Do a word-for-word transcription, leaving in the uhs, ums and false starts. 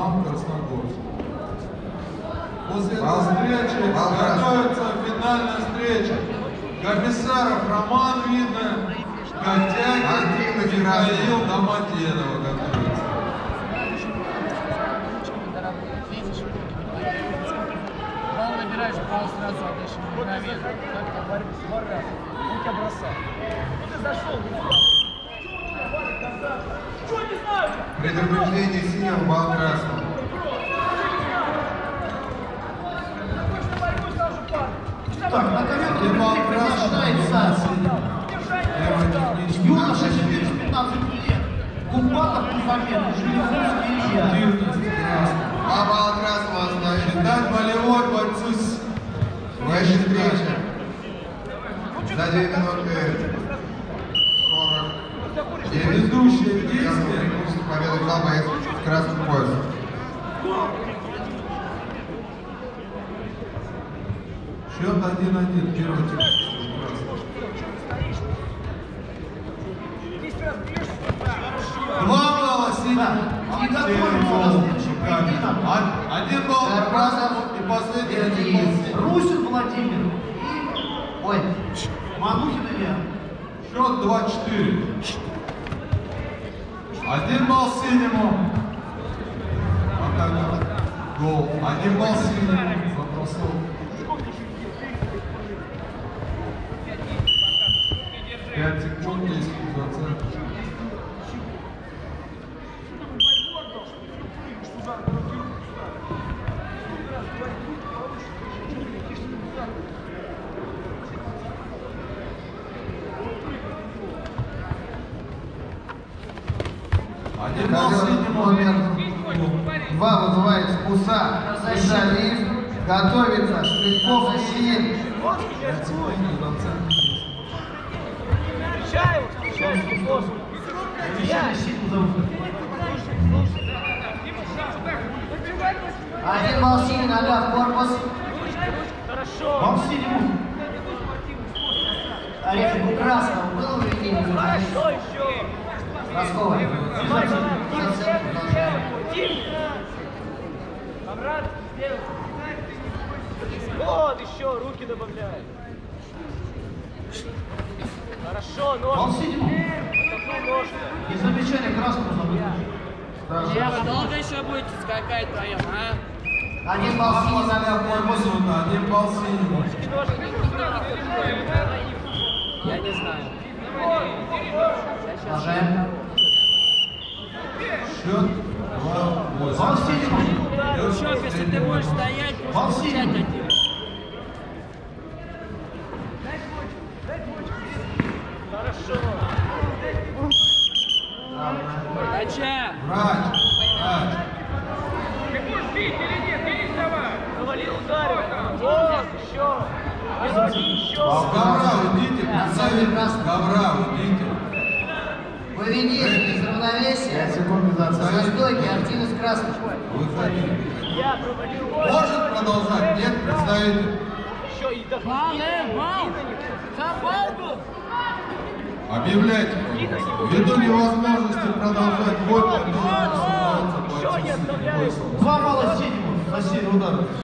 Динамо Красногорск. После этой встречи готовится финальная встреча. Комиссаров Роман видно, Котякин, Михаил Домодедово готовится. Бал набираешь, бал сразу отдашь мгновенно. Как-то борьбу с ворами. Он тебя бросал. Ну ты зашел, Предупреждение синего, бал красного. Так, на ковер приглашается юноша четыреста пятнадцать лет. Купатов Мухаммед, Железовский Илья. А бал красного значит Считать болевой борцу с... ваша встреча. За две минуты сорок. Ведущее действие. Победу взял боец в красном поясе. Счет один-один, первый тип. Два балла синему. И готовится Один балл красному и последний один балл. Русин Владимир и... Ой, Манухин Илья. Счет два-четыре. Один балл синему. Пока гол. Один балл синему. Запросил. Пять секунд, десять процентов. Один балл синему. Два вызывает Спуса. Залив. Готовится. Шпильков и Синин. пять секунд, процентов. Встречай его, встречай его. Обещали сильно зовут. Один балл синий, нога в корпус. Хорошо. Вам синему. Олег, у красного было увлечение? Хорошо еще. Роскова. Давай, давай. Обратно сделай. Вот еще, руки добавляй. Хорошо, Вам ножки. синему. Какой ножки? И замечание красному забыл. Ева, долго еще будете скакать вдвоем, а? Один балл синий, нога в корпус. Один балл синему. Я не знаю. Продолжаем. Счет два-восемь. Вам синему. Еще, если ты будешь стоять, Вам можешь кричать синему. один. Хорошо. Дача! Врач. Врач. Навалил, ударил. Вот, еще. Еще. С ковра уйдите, представитель ковра уйдите. Выведение из равновесия. пять секунд без Со отставки. стойки активность красных. Выходи. Я проводил. Может продолжать? Нет, представитель. Еще и до Бал, э, бал! Там бал был! Объявляйте. Ввиду невозможности продолжать бой, победу присуждается Еще не бойцу оставляю. синего. Два балла синему. За синий удар.